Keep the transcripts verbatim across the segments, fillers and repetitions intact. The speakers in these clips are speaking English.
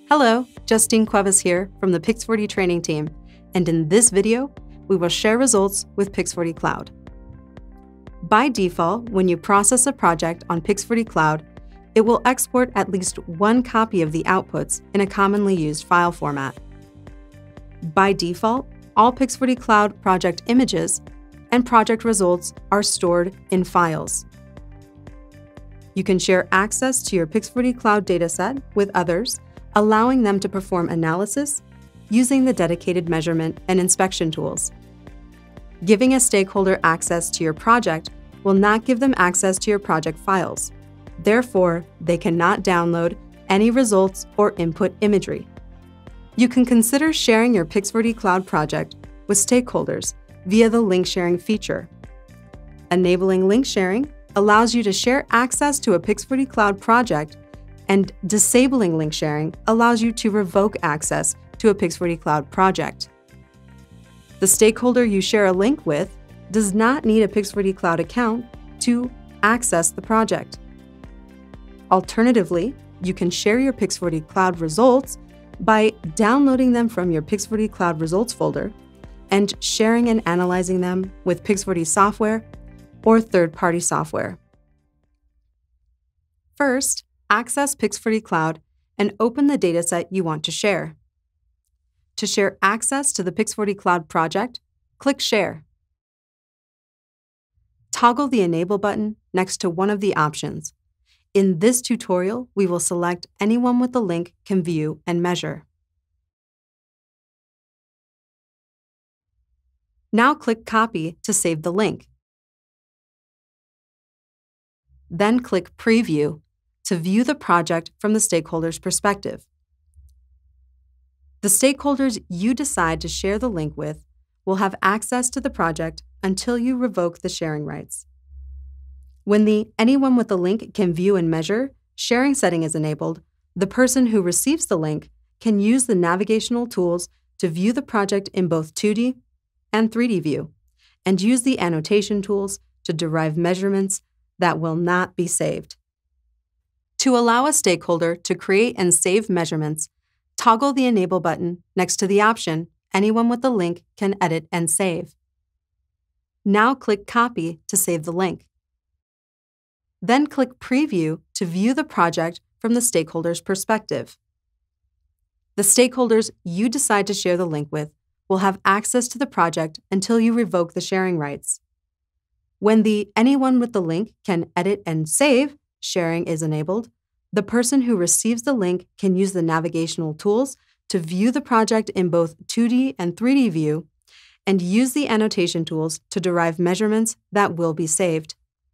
Hello, Justine Cuevas here from the Pix forty training team, and in this video, we will share results with Pix forty Cloud. By default, when you process a project on Pix forty Cloud, it will export at least one copy of the outputs in a commonly used file format. By default, all Pix forty Cloud project images and project results are stored in files. You can share access to your Pix forty Cloud dataset with others, allowing them to perform analysis using the dedicated measurement and inspection tools. Giving a stakeholder access to your project will not give them access to your project files. Therefore, they cannot download any results or input imagery. You can consider sharing your Pix forty Cloud project with stakeholders via the link sharing feature. Enabling link sharing allows you to share access to a Pix forty Cloud project, and disabling link sharing allows you to revoke access to a Pix forty Cloud project. The stakeholder you share a link with does not need a Pix forty Cloud account to access the project. Alternatively, you can share your Pix forty Cloud results by downloading them from your Pix forty Cloud results folder and sharing and analyzing them with Pix forty software or third-party software. First, access Pix forty Cloud and open the dataset you want to share. To share access to the Pix forty Cloud project, click Share. Toggle the Enable button next to one of the options. In this tutorial, we will select Anyone with the link can view and measure. Now click Copy to save the link. Then click Preview to view the project from the stakeholder's perspective. The stakeholders you decide to share the link with will have access to the project until you revoke the sharing rights. When the Anyone with the link can view and measure sharing setting is enabled, the person who receives the link can use the navigational tools to view the project in both two D and three D view, and use the annotation tools to derive measurements that will not be saved. To allow a stakeholder to create and save measurements, toggle the Enable button next to the option Anyone with the link can edit and save. Now click Copy to save the link. Then click Preview to view the project from the stakeholder's perspective. The stakeholders you decide to share the link with will have access to the project until you revoke the sharing rights. When the Anyone with the link can edit and save sharing is enabled, the person who receives the link can use the navigational tools to view the project in both two D and three D view, and use the annotation tools to derive measurements that will be saved.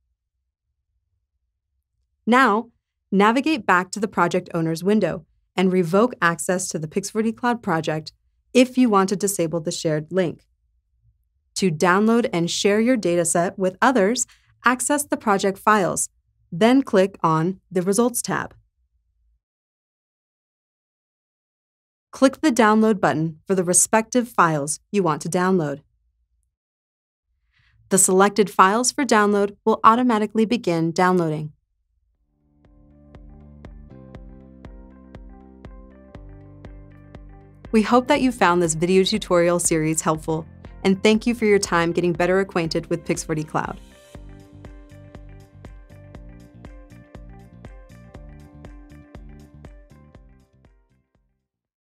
Now, navigate back to the project owner's window and revoke access to the Pix forty Cloud project if you want to disable the shared link. To download and share your dataset with others, access the project files, then click on the Results tab. Click the Download button for the respective files you want to download. The selected files for download will automatically begin downloading. We hope that you found this video tutorial series helpful, and thank you for your time getting better acquainted with Pix forty Cloud.